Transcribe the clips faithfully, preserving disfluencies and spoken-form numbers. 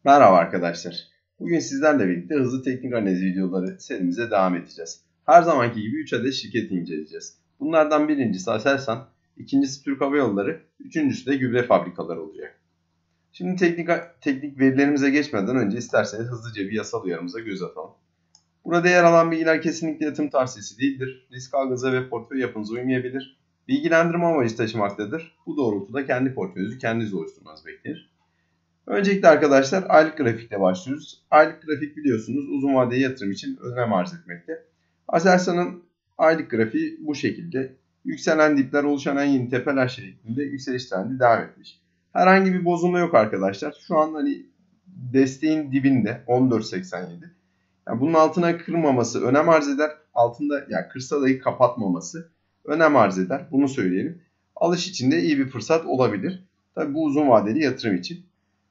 Merhaba arkadaşlar. Bugün sizlerle birlikte hızlı teknik analiz videoları serimize devam edeceğiz. Her zamanki gibi üç adet şirket inceleyeceğiz. Bunlardan birincisi Aselsan, ikincisi Türk Hava Yolları, üçüncüsü de gübre fabrikaları olacak. Şimdi teknik, teknik verilerimize geçmeden önce isterseniz hızlıca bir yasal uyarımıza göz atalım. Burada yer alan bilgiler kesinlikle yatırım tavsiyesi değildir. Risk algınıza ve portföy yapınıza uymayabilir. Bilgilendirme amacı taşımaktadır. Bu doğrultuda kendi portföyünüzü kendiniz oluşturmanız beklenir. Öncelikle arkadaşlar aylık grafikle başlıyoruz. Aylık grafik biliyorsunuz uzun vadeli yatırım için önem arz etmekte. Aselsan'ın aylık grafiği bu şekilde. Yükselen dipler, oluşan en yeni tepeler şeklinde yükseliş trendi devam etmiş. Herhangi bir bozulma yok arkadaşlar. Şu an hani desteğin dibinde on dört seksen yedi. Yani bunun altına kırmaması önem arz eder. Altında yani kırsa dahi kapatmaması önem arz eder. Bunu söyleyelim. Alış için de iyi bir fırsat olabilir. Tabii bu uzun vadeli yatırım için.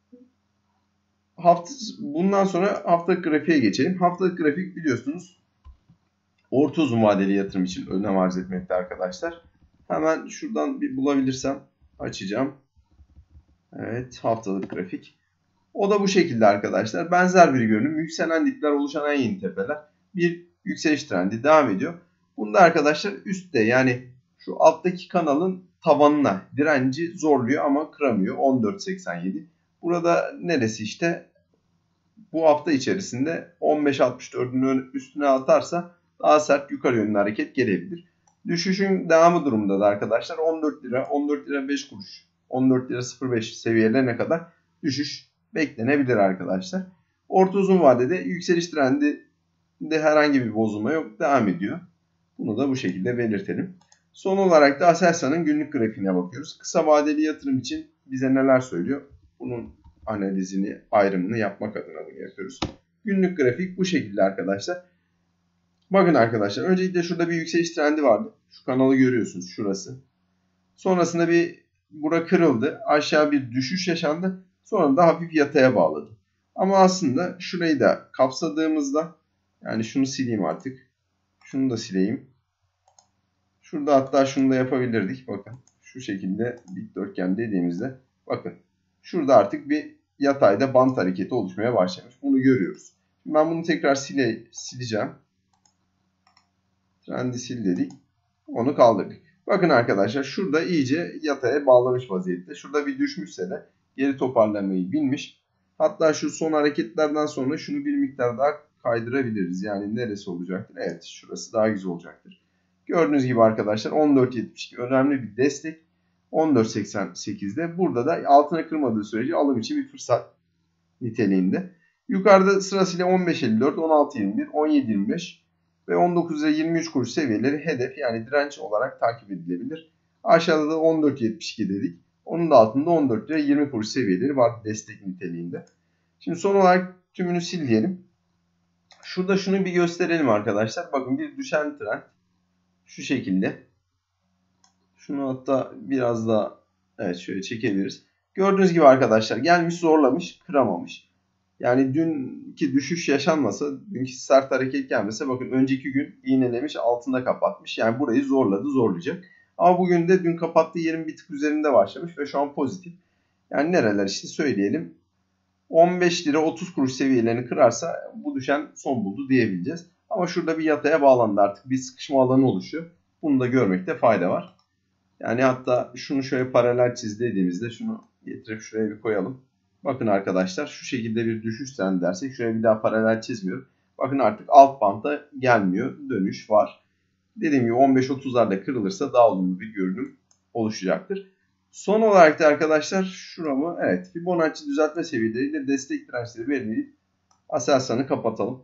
Hafta, bundan sonra haftalık grafiğe geçelim. Haftalık grafik biliyorsunuz orta uzun vadeli yatırım için önem arz etmekte arkadaşlar. Hemen şuradan bir bulabilirsem açacağım. Evet, haftalık grafik. O da bu şekilde arkadaşlar. Benzer bir görünüm. Yükselen dipler, oluşan en yeni tepeler. Bir yükseliş trendi devam ediyor. Bunda arkadaşlar üstte yani şu alttaki kanalın tavanına direnci zorluyor ama kıramıyor. on dört seksen yedi. Burada neresi işte? Bu hafta içerisinde on beş altmış dördün üstüne atarsa daha sert yukarı yönlü hareket gelebilir. Düşüşün devamı durumunda da arkadaşlar on dört lira, on dört lira beş kuruş, on dört lira sıfır beş seviyelerine kadar düşüş beklenebilir arkadaşlar. Orta uzun vadede yükseliş trendinde herhangi bir bozulma yok, devam ediyor. Bunu da bu şekilde belirtelim. Son olarak da Aselsan'ın günlük grafiğine bakıyoruz. Kısa vadeli yatırım için bize neler söylüyor? Bunun analizini, ayrımını yapmak adına bunu yapıyoruz. Günlük grafik bu şekilde arkadaşlar. Bakın arkadaşlar, öncelikle şurada bir yükseliş trendi vardı. Şu kanalı görüyorsunuz, şurası. Sonrasında bir bura kırıldı. Aşağı bir düşüş yaşandı. Sonra da hafif yataya bağladı. Ama aslında şurayı da kapsadığımızda, yani şunu sileyim artık. Şunu da sileyim. Şurada hatta şunu da yapabilirdik. Bakın şu şekilde dikdörtgen dediğimizde bakın şurada artık bir yatayda bant hareketi oluşmaya başlamış. Bunu görüyoruz. Şimdi ben bunu tekrar sile, sileceğim. Trendi sil dedik. Onu kaldırdık. Bakın arkadaşlar şurada iyice yataya bağlamış vaziyette. Şurada bir düşmüşse de geri toparlamayı bilmiş. Hatta şu son hareketlerden sonra şunu bir miktar daha kaydırabiliriz. Yani neresi olacaktır? Evet, şurası daha güzel olacaktır. Gördüğünüz gibi arkadaşlar on dört yetmiş iki önemli bir destek. on dört seksen sekizde burada da altına kırmadığı sürece alım için bir fırsat niteliğinde. Yukarıda sırasıyla on beş elli dört, on altı yirmi bir, on yedi yirmi beş ve on dokuz lira yirmi üç kuruş seviyeleri hedef yani direnç olarak takip edilebilir. Aşağıda da on dört yetmiş iki dedik. Onun da altında on dört lira yirmi kuruş seviyeleri var destek niteliğinde. Şimdi son olarak tümünü sil diyelim. Şurada şunu bir gösterelim arkadaşlar. Bakın bir düşen trend. Şu şekilde. Şunu hatta biraz daha evet şöyle çekebiliriz. Gördüğünüz gibi arkadaşlar gelmiş zorlamış, kıramamış. Yani dünkü düşüş yaşanmasa, dünkü sert hareket gelmese bakın önceki gün iğnelemiş, altında kapatmış. Yani burayı zorladı, zorlayacak. Ama bugün de dün kapattığı yerin bir tık üzerinde başlamış ve şu an pozitif. Yani nereler işte söyleyelim. on beş lira otuz kuruş seviyelerini kırarsa bu düşen son buldu diyebileceğiz. Ama şurada bir yataya bağlandı, artık bir sıkışma alanı oluşuyor. Bunu da görmekte fayda var. Yani hatta şunu şöyle paralel çiz dediğimizde şunu getirip şuraya bir koyalım. Bakın arkadaşlar şu şekilde bir düşüş trendi dersek şuraya bir daha paralel çizmiyorum. Bakın artık alt bantta gelmiyor. Dönüş var. Dediğim gibi on beş otuzlarda kırılırsa daha olumlu bir görünüm oluşacaktır. Son olarak da arkadaşlar şuramı evet Fibonacci düzeltme seviyeleriyle destek dirençleri belirleyip Aselsan'ı kapatalım.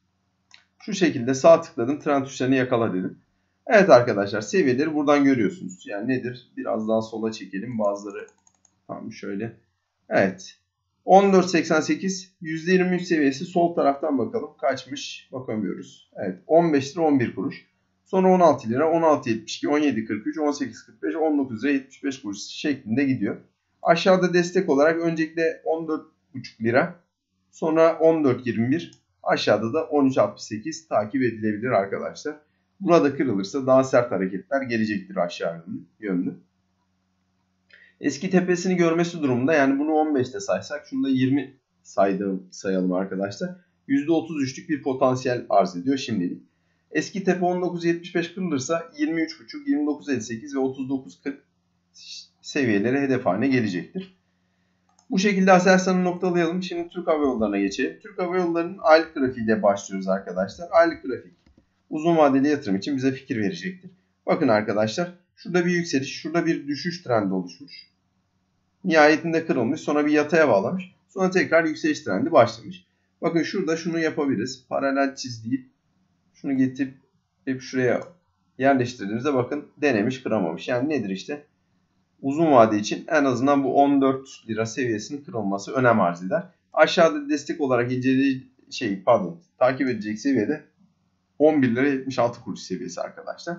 Şu şekilde sağ tıkladım, trend tuşlarını yakala dedim. Evet arkadaşlar seviyeleri buradan görüyorsunuz. Yani nedir? Biraz daha sola çekelim. Bazıları tam şöyle. Evet. on dört seksen sekiz yüzde yirmi üç seviyesi sol taraftan bakalım. Kaçmış? Bakamıyoruz. Evet. on beş lira on bir kuruş. Sonra on altı lira, on altı yetmiş iki, on yedi kırk üç, on sekiz kırk beş, on dokuz lira yetmiş beş kuruş şeklinde gidiyor. Aşağıda destek olarak öncelikle on dört buçuk lira. Sonra on dört yirmi bir. Aşağıda da on üç altmış sekiz takip edilebilir arkadaşlar. Burada kırılırsa daha sert hareketler gelecektir aşağı yönlü. Eski tepesini görmesi durumunda yani bunu on beşte saysak şunu da yirmi saydığım sayalım arkadaşlar. yüzde otuz üçlük bir potansiyel arz ediyor şimdilik. Eski tepe on dokuz yetmiş beş kırılırsa yirmi üç buçuk, yirmi dokuz elli sekiz ve otuz dokuz kırk seviyeleri hedef haline gelecektir. Bu şekilde Aselsan'ı noktalayalım. Şimdi Türk Hava Yolları'na geçelim. Türk Hava Yolları'nın aylık grafiğiyle başlıyoruz arkadaşlar. Aylık grafik uzun vadeli yatırım için bize fikir verecektir. Bakın arkadaşlar, şurada bir yükseliş, şurada bir düşüş trendi oluşmuş. Nihayetinde kırılmış, sonra bir yataya bağlamış. Sonra tekrar yükseliş trendi başlamış. Bakın şurada şunu yapabiliriz. Paralel çizdiği şunu getirip hep şuraya yerleştirdiğimizde bakın denemiş, kıramamış. Yani nedir işte? Uzun vade için en azından bu on dört lira seviyesinin kırılması önem arz eder. Aşağıda destek olarak incelediği şey pardon takip edecek seviyede on bir lira yetmiş altı kuruş seviyesi arkadaşlar.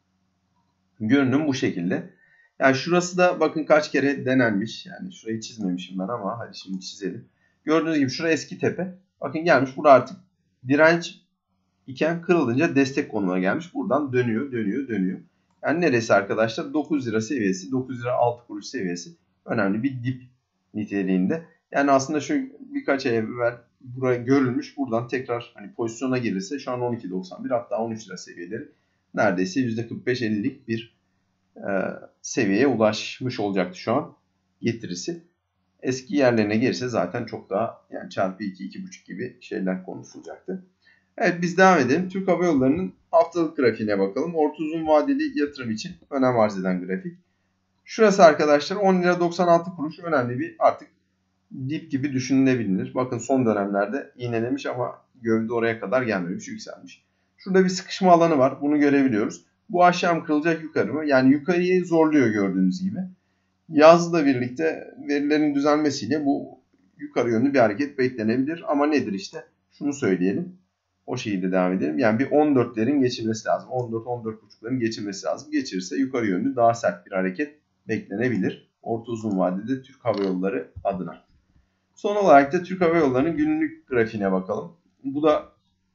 Görünüm bu şekilde. Yani şurası da bakın kaç kere denenmiş. Yani şurayı çizmemişim ben ama hadi şimdi çizelim. Gördüğünüz gibi şurası eski tepe. Bakın gelmiş, burada artık direnç iken kırılınca destek konumuna gelmiş. Buradan dönüyor, dönüyor, dönüyor. Yani neresi arkadaşlar? dokuz lira seviyesi, dokuz lira altı kuruş seviyesi önemli bir dip niteliğinde. Yani aslında şu birkaç ay evvel buraya görülmüş. Buradan tekrar hani pozisyona gelirse şu an on iki doksan bir, hatta on üç lira seviyeleri neredeyse yüzde kırk beş ellilik bir e, seviyeye ulaşmış olacaktı şu an getirisi. Eski yerlerine gelirse zaten çok daha yani çarpı iki, iki buçuk gibi şeyler konuşulacaktı. Evet, biz devam edelim. Türk Hava Yolları'nın haftalık grafiğine bakalım. Orta uzun vadeli yatırım için önem arz eden grafik. Şurası arkadaşlar on lira doksan altı kuruş, önemli bir artık dip gibi düşünülebilir. Bakın son dönemlerde iğnelemiş ama gövde oraya kadar gelmemiş, yükselmiş. Şurada bir sıkışma alanı var. Bunu görebiliyoruz. Bu aşağı mı kırılacak, yukarı mı? Yani yukarıyı zorluyor gördüğünüz gibi. Yazla birlikte verilerin düzelmesiyle bu yukarı yönlü bir hareket beklenebilir. Ama nedir işte? Şunu söyleyelim. O şekilde devam edelim. Yani bir on dörtlerin geçilmesi lazım. on dört on dört buçukların geçilmesi lazım. Geçirirse yukarı yönlü daha sert bir hareket beklenebilir. Orta uzun vadede Türk Hava Yolları adına. Son olarak da Türk Hava Yolları'nın günlük grafiğine bakalım. Bu da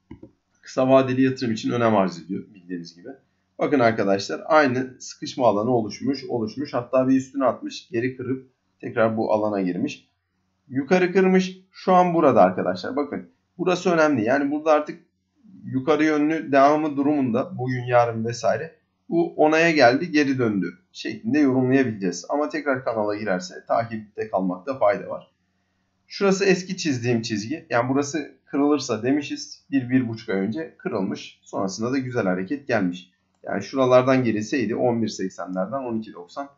kısa vadeli yatırım için önem arz ediyor bildiğiniz gibi. Bakın arkadaşlar, aynı sıkışma alanı oluşmuş, oluşmuş. Hatta bir üstüne atmış, geri kırıp tekrar bu alana girmiş. Yukarı kırmış. Şu an burada arkadaşlar. Bakın burası önemli. Yani burada artık yukarı yönlü devamı durumunda bugün, yarın vesaire bu onaya geldi, geri döndü şeklinde yorumlayabileceğiz. Ama tekrar kanala girerse takipte kalmakta fayda var. Şurası eski çizdiğim çizgi. Yani burası kırılırsa demişiz bir bir buçuk ay önce kırılmış. Sonrasında da güzel hareket gelmiş. Yani şuralardan girilseydi on bir seksenlerden on iki doksan.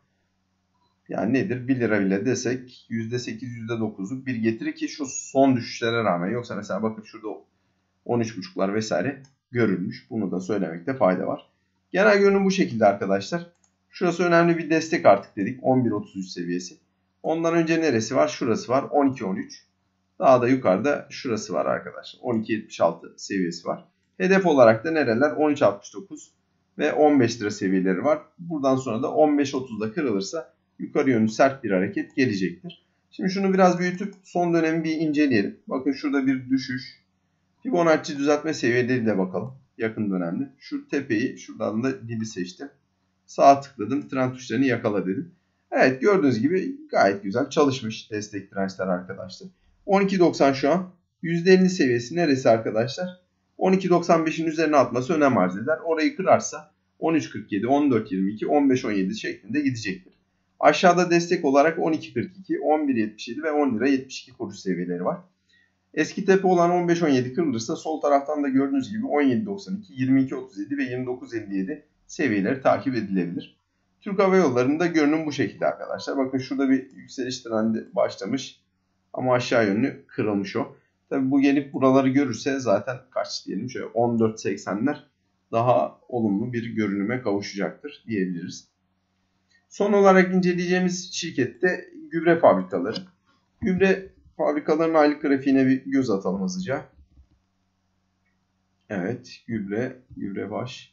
Yani nedir? bir lira bile desek yüzde sekiz yüzde dokuzluk bir getiri ki şu son düşüşlere rağmen. Yoksa mesela bakın şurada on üç buçuklar vesaire görülmüş. Bunu da söylemekte fayda var. Genel görünüm bu şekilde arkadaşlar. Şurası önemli bir destek artık dedik. on bir otuz üç seviyesi. Ondan önce neresi var? Şurası var. on iki on üç. Daha da yukarıda şurası var arkadaşlar. on iki yetmiş altı seviyesi var. Hedef olarak da nereler? on üç altmış dokuz ve on beş lira seviyeleri var. Buradan sonra da on beş otuzda kırılırsa yukarı yönlü sert bir hareket gelecektir. Şimdi şunu biraz büyütüp son dönemi bir inceleyelim. Bakın şurada bir düşüş. Fibonacci düzeltme seviyeleriyle bakalım. Yakın dönemde. Şu tepeyi, şuradan da dibi seçtim. Sağa tıkladım. Trend tuşlarını yakala dedim. Evet, gördüğünüz gibi gayet güzel çalışmış destek dirençler arkadaşlar. on iki doksan şu an. yüzde elli seviyesi neresi arkadaşlar? on iki doksan beşin üzerine atması önem arz eder. Orayı kırarsa on üç kırk yedi, on dört yirmi iki, on beş on yedi şeklinde gidecektir. Aşağıda destek olarak on iki kırk iki, on bir yetmiş yedi ve on lira yetmiş iki kuruş seviyeleri var. Eski tepe olan on beş on yedi kırılırsa sol taraftan da gördüğünüz gibi on yedi doksan iki, yirmi iki otuz yedi ve yirmi dokuz elli yedi seviyeleri takip edilebilir. Türk Hava Yolları'nda görünüm bu şekilde arkadaşlar. Bakın şurada bir yükseliş trendi başlamış ama aşağı yönlü kırılmış o. Tabi bu gelip buraları görürse zaten kaç diyelim, şöyle on dört seksenler daha olumlu bir görünüme kavuşacaktır diyebiliriz. Son olarak inceleyeceğimiz şirkette gübre fabrikaları. Gübre fabrikaların aylık grafiğine bir göz atalım hızlıca. Evet, gübre, gübre baş.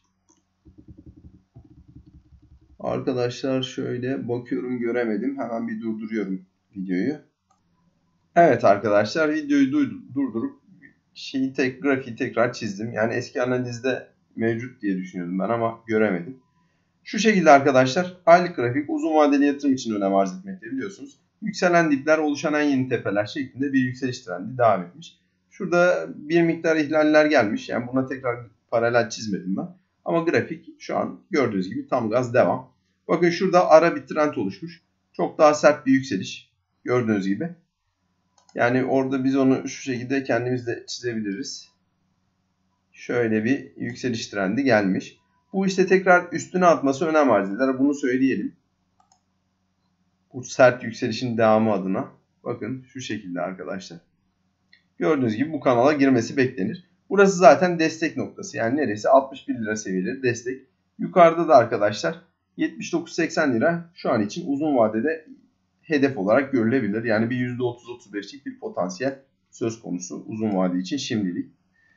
Arkadaşlar şöyle bakıyorum, göremedim. Hemen bir durduruyorum videoyu. Evet arkadaşlar, videoyu durdurup şeyi tek grafiği tekrar çizdim. Yani eski analizde mevcut diye düşünüyordum ben ama göremedim. Şu şekilde arkadaşlar, aylık grafik uzun vadeli yatırım için önem arz etmekte biliyorsunuz. Yükselen dipler, oluşan en yeni tepeler şeklinde bir yükseliş trendi devam etmiş. Şurada bir miktar ihlaller gelmiş. Yani buna tekrar paralel çizmedim ben. Ama grafik şu an gördüğünüz gibi tam gaz devam. Bakın şurada ara bir trend oluşmuş. Çok daha sert bir yükseliş. Gördüğünüz gibi. Yani orada biz onu şu şekilde kendimiz de çizebiliriz. Şöyle bir yükseliş trendi gelmiş. Bu işte tekrar üstüne atması önem arz eder. Bunu söyleyelim. Bu sert yükselişin devamı adına. Bakın şu şekilde arkadaşlar. Gördüğünüz gibi bu kanala girmesi beklenir. Burası zaten destek noktası. Yani neresi? altmış bir lira seviyeleri destek. Yukarıda da arkadaşlar yetmiş dokuz seksen lira şu an için uzun vadede hedef olarak görülebilir. Yani bir yüzde otuz otuz beşlik bir potansiyel söz konusu uzun vade için şimdilik.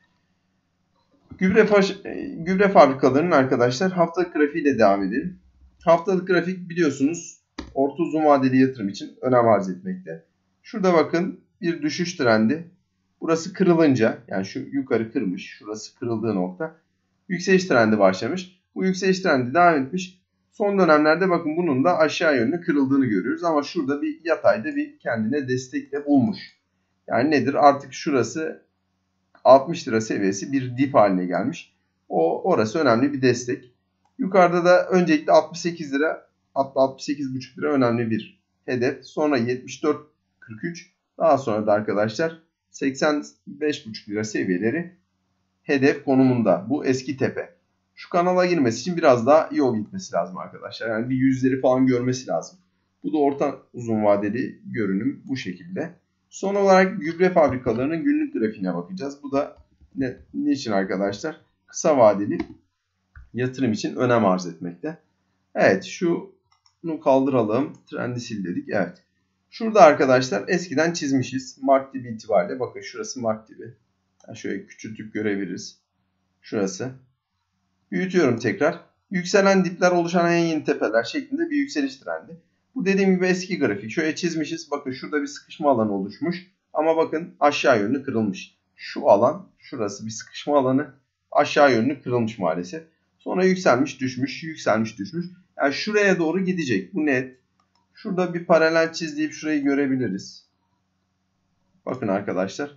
Gübre, gübre fabrikalarının arkadaşlar haftalık grafiğiyle devam edelim. Haftalık grafik biliyorsunuz orta uzun vadeli yatırım için önem arz etmekte. Şurada bakın bir düşüş trendi. Burası kırılınca, yani şu yukarı kırmış, şurası kırıldığı nokta, yükseliş trendi başlamış. Bu yükseliş trendi devam etmiş. Son dönemlerde bakın bunun da aşağı yönlü kırıldığını görüyoruz. Ama şurada bir yatayda bir kendine destekle bulmuş. Yani nedir? Artık şurası altmış lira seviyesi bir dip haline gelmiş. O orası önemli bir destek. Yukarıda da öncelikle altmış sekiz lira, hatta altmış sekiz buçuk lira önemli bir hedef. Sonra yetmiş dört kırk üç, daha sonra da arkadaşlar seksen beş buçuk lira seviyeleri hedef konumunda. Bu eski tepe. Şu kanala girmesi için biraz daha yol gitmesi lazım arkadaşlar. Yani bir yüzleri falan görmesi lazım. Bu da orta uzun vadeli görünüm bu şekilde. Son olarak gübre fabrikalarının günlük grafiğine bakacağız. Bu da ne, niçin arkadaşlar? Kısa vadeli yatırım için önem arz etmekte. Evet, şunu kaldıralım. Trendi sil dedik. Evet. Şurada arkadaşlar eskiden çizmişiz. Mart dibi itibariyle. Bakın şurası Mart dibi. Yani şöyle küçültüp görebiliriz. Şurası. Büyütüyorum tekrar. Yükselen dipler, oluşan en yeni tepeler şeklinde bir yükseliş trendi. Bu dediğim gibi eski grafik. Şöyle çizmişiz. Bakın şurada bir sıkışma alanı oluşmuş. Ama bakın aşağı yönlü kırılmış. Şu alan, şurası bir sıkışma alanı. Aşağı yönlü kırılmış maalesef. Sonra yükselmiş, düşmüş, yükselmiş, düşmüş. Yani şuraya doğru gidecek. Bu net. Şurada bir paralel çiz deyip şurayı görebiliriz. Bakın arkadaşlar.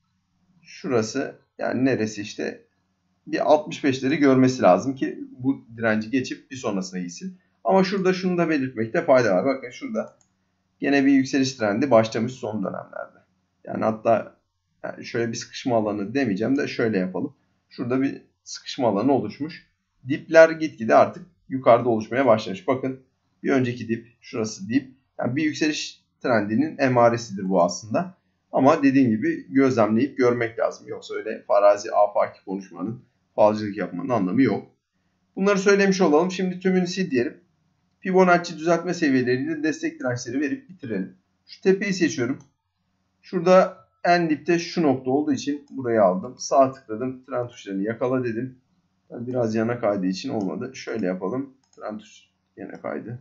Şurası yani neresi işte bir altmış beşleri görmesi lazım ki bu direnci geçip bir sonrasına gitsin. Ama şurada şunu da belirtmekte fayda var. Bakın şurada gene bir yükseliş trendi başlamış son dönemlerde. Yani hatta yani şöyle bir sıkışma alanı demeyeceğim de şöyle yapalım. Şurada bir sıkışma alanı oluşmuş. Dipler gitgide artık yukarıda oluşmaya başlamış. Bakın bir önceki dip, şurası dip. Yani bir yükseliş trendinin emaresidir bu aslında. Ama dediğim gibi gözlemleyip görmek lazım. Yoksa öyle farazi afaki konuşmanın, falcılık yapmanın anlamı yok. Bunları söylemiş olalım. Şimdi tümünü sil diyelim. Fibonacci düzeltme seviyeleriyle destek dirençleri verip bitirelim. Şu tepeyi seçiyorum. Şurada en dipte şu nokta olduğu için burayı aldım. Sağ tıkladım. Trend tuşlarını yakala dedim. Biraz yana kaydığı için olmadı. Şöyle yapalım. Trend tuş yana kaydı.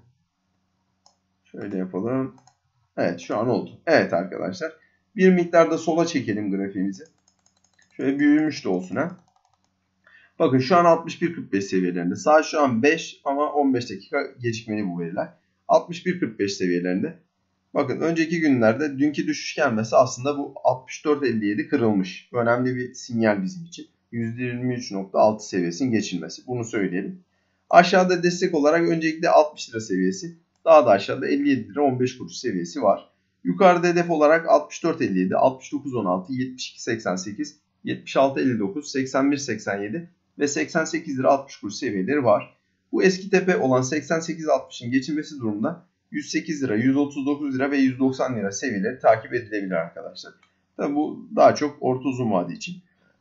Şöyle yapalım. Evet, şu an oldu. Evet arkadaşlar. Bir miktar da sola çekelim grafiğimizi. Şöyle büyümüş de olsun ha. Bakın şu an altmış bir kırk beş seviyelerinde. Saat şu an beş ama on beş dakika gecikmeli bu veriler. altmış bir kırk beş seviyelerinde. Bakın önceki günlerde dünkü düşüş gelmesi aslında bu altmış dört elli yedi kırılmış. Önemli bir sinyal bizim için. yüzde yirmi üç nokta altı seviyesinin geçilmesi. Bunu söyleyelim. Aşağıda destek olarak öncelikle altmış lira seviyesi. Daha da aşağıda elli yedi lira on beş kuruş seviyesi var. Yukarıda hedef olarak altmış dört elli yedi, altmış dokuz on altı, yetmiş iki seksen sekiz, yetmiş altı elli dokuz, seksen bir seksen yedi ve seksen sekiz lira altmış kuruş seviyeleri var. Bu eski tepe olan seksen sekiz altmışın geçilmesi durumunda yüz sekiz lira, yüz otuz dokuz lira ve yüz doksan lira seviyeleri takip edilebilir arkadaşlar. Tabi bu daha çok orta uzun vade için.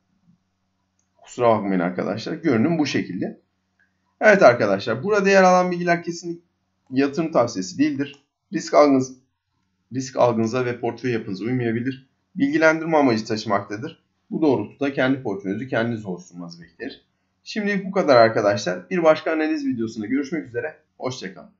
Kusura bakmayın arkadaşlar. Görünüm bu şekilde. Evet arkadaşlar, burada yer alan bilgiler kesinlikle yatırım tavsiyesi değildir. Risk algınız, risk algınıza ve portföy yapınıza uymayabilir. Bilgilendirme amacı taşımaktadır. Bu doğrultuda kendi portföyünüzü kendiniz oluşturmanızı bekler. Şimdilik bu kadar arkadaşlar. Bir başka analiz videosunda görüşmek üzere. Hoşça kalın.